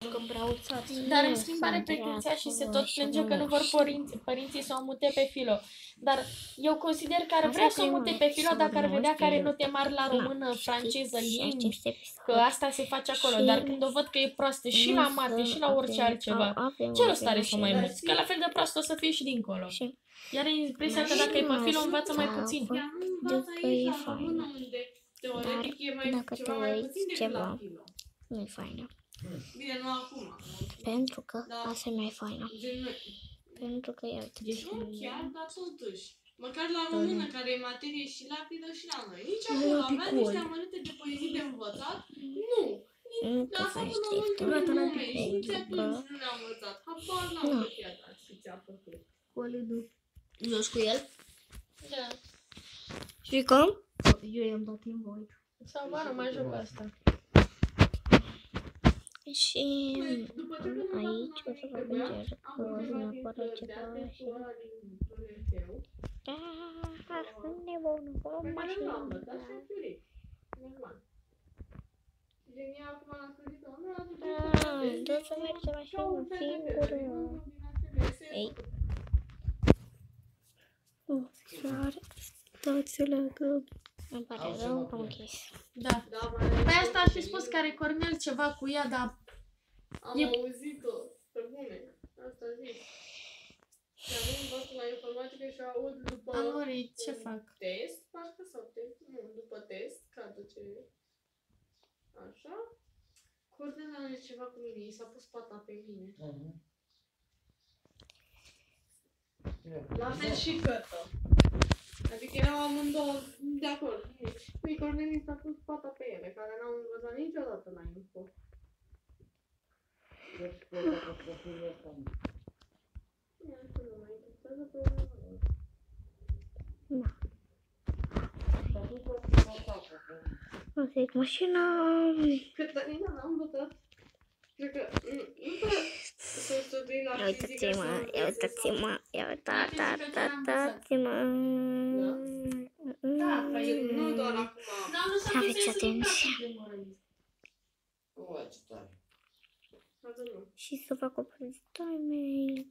că brauțați. Dar în schimb are pretenția și se tot plânge că nu vor părinții să o mute pe Filo. Dar eu consider că ar vrea să o mute pe Filo dacă ar vedea că are note mari la română, franceză, limbi, că asta se face acolo. Dar când o văd că e proastă și la mate și la orice altceva, ce rost are să o mai muți? Că la fel de proastă o să fie și dincolo. Iar e impresia că dacă e pe Filo învață mai puțin. Dacă e faină. Dar dacă te uiți ceva, nu e faină. Bine, nu acum. Pentru că asta e mai faină. Pentru că iau Deci nu chiar, dar totuși. Măcar la română, care e materie și lapidă și la noi. Nici acolo avea niște amănunte de poezii de învățat? Nu. încă faci dreptul. Nu ne-a învățat. Habar n-am făcut și ți-a făcut. Joci cu el? Da. Și cum? Eu i-am dat invite. Sau mă rog, mai joc asta. Și aici o să vă încerc că neapărat ceva și... Sunt nebună, cu mașină. Tot să merge mașină singură. Ei. Chiar stați la că... Îmi pare rău că am închis. Da. Păi asta ar fi spus că are Cornel ceva cu ea, dar... Am auzit-o, pe bune. Asta zic. Și avem învățul la informatică și aud după... Am murit, ce fac? Test, parcă sau test? Nu, după test, ca ce... Așa. Cornel are ceva cu mine, i s-a pus pata pe mine. La fel și Cătă. Adică erau amândouă de acord. Păi Cornelis a pus pata pe ele, care n-au învățat niciodată la info. O să ic mașina. Cătălina n-a învățat. Cred că nu prea să studii la fizică. Uitați-mă. Da, păi nu doar acum. Aveți atenție. Și să fac o prezentare.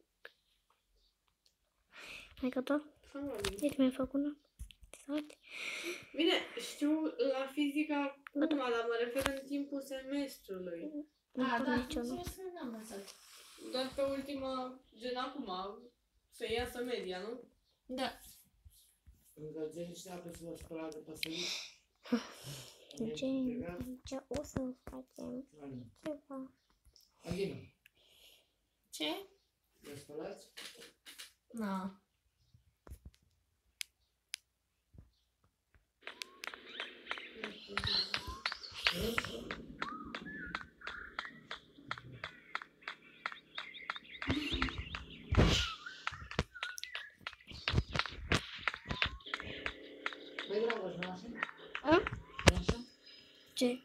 Ai gata? Deci mi-ai făcut una? Bine, știu la fizica acum, dar mă refer în timpul semestrului. Da, Doar pe ultima, gen acum, să iasă media, nu? Da. Ce o să facem ceva. Ce? Nu. Ce?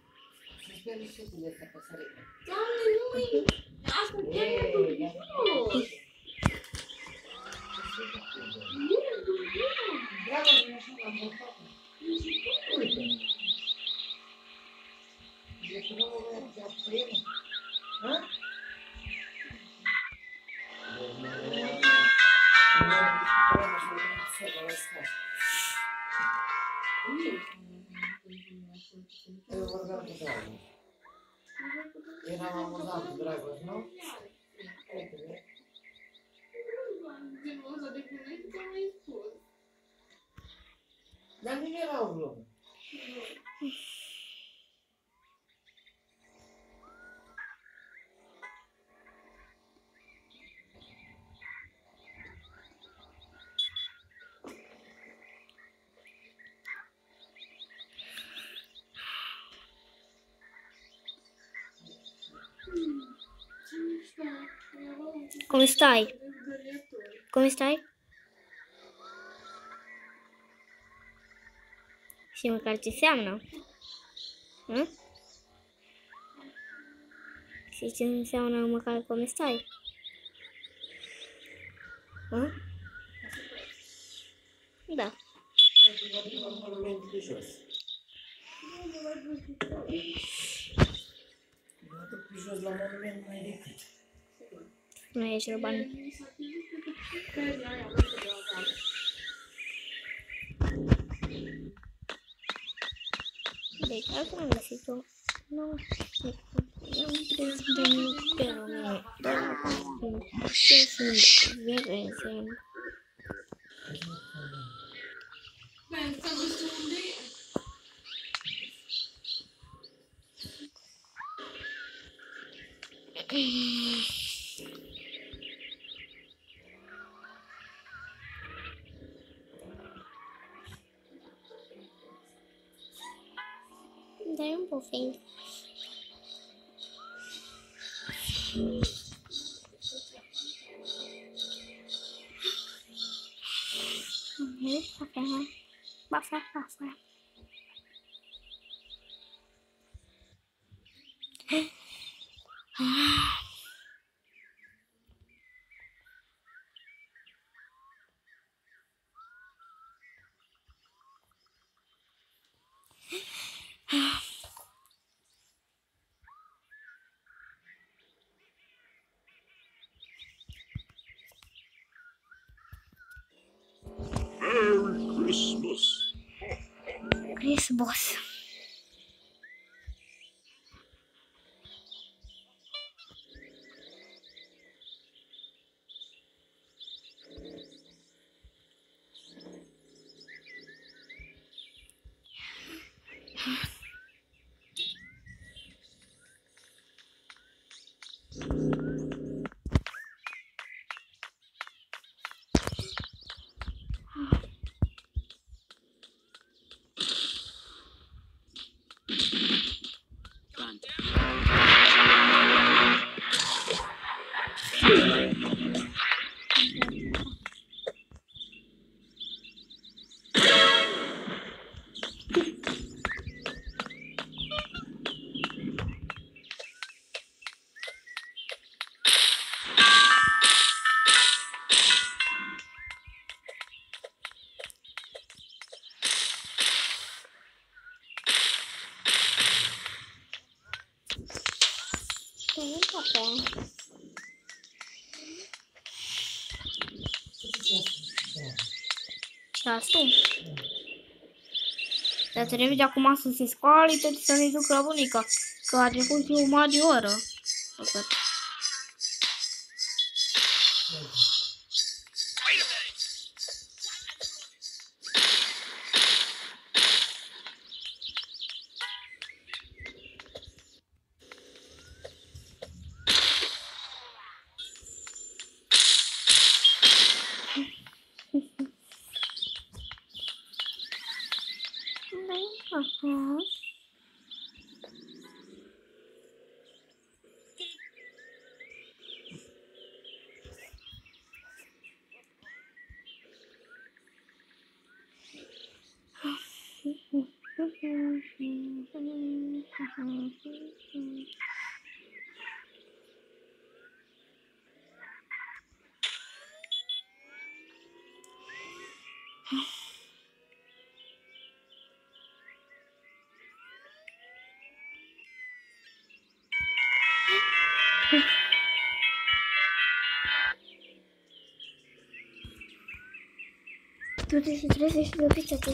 Doamne, nu-i! Asta chiar e dubios! Eram amuzat cu Dragoș, nu? Genul ăsta de cuvinte ți-am mai spus. Dar nu era o glumă. Cum stai? Cum stai? Și măcar ce înseamnă? Și ce înseamnă măcar cum stai? Da. Atât pe jos la monument mai decât. Nu ești urban. Deci, asta am găsit-o. Nu, e un preț de mic pe lume. Dar ce sunt vireze. Pensa, nu știu unde e. Dai un pufing. Bafa. Merry Christmas. Chris Boss. Ceasul? Dar trebuie de acum să se scoale tot să ne duc la bunica. Că a trecut jumătate de oră. Du-te și trebuie și grăbiți-te.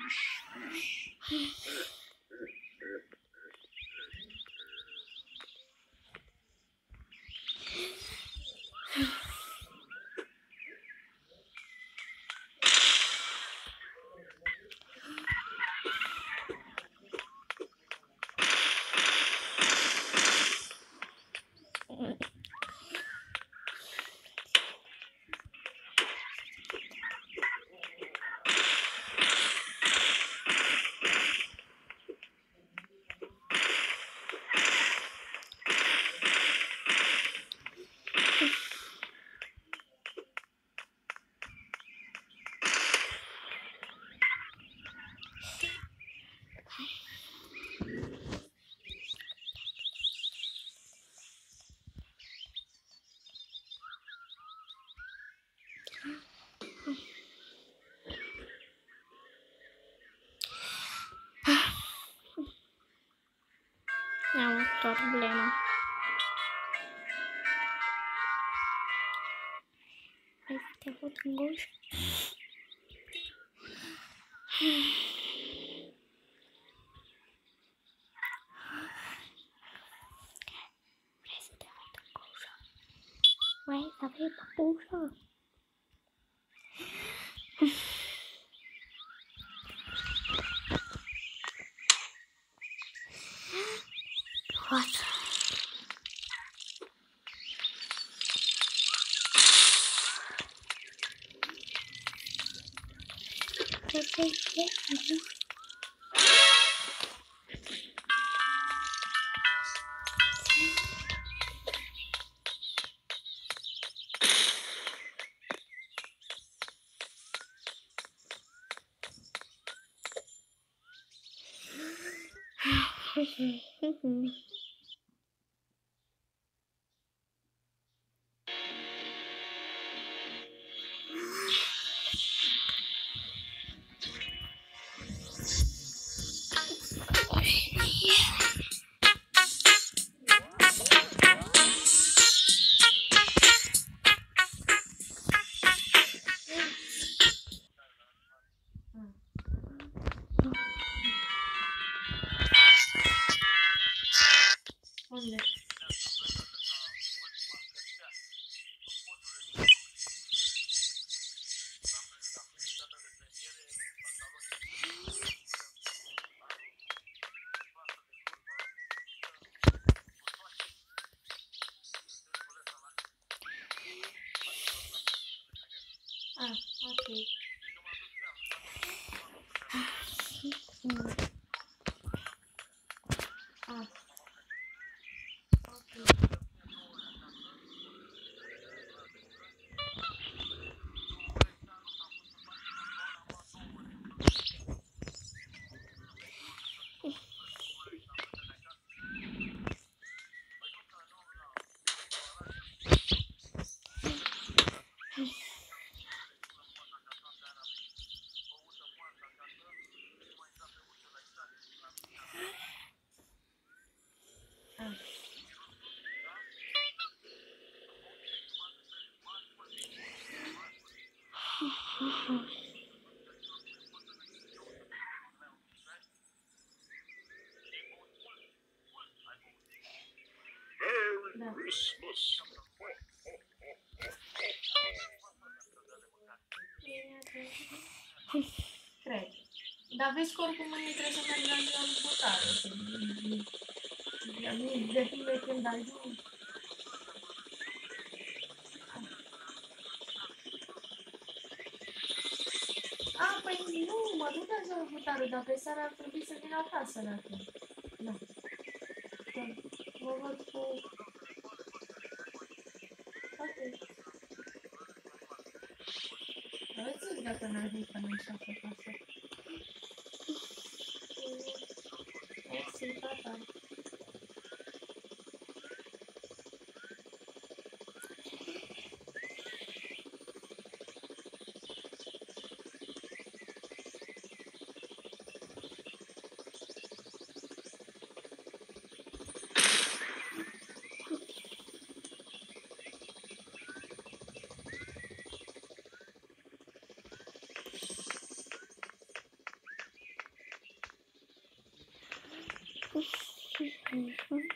Am o problemă. Hai să te văd în guș. Vrei să te văd în gușă? Vrei să vii păpușă? What? Unde? Ah, ok. Ah. Da. Cred. Dar vezi că oricum mâine trebuie să merg la ziua lui Butare. Nu depinde când ajung. A, păi nu, mă duc la ziua lui Butare, dar pe seara ar trebui să vin acasă la tine. Da. Mă văd cu... Ok. Îți zic dacă n-ar fi până în 6 acasă. Mersi, tata. sus.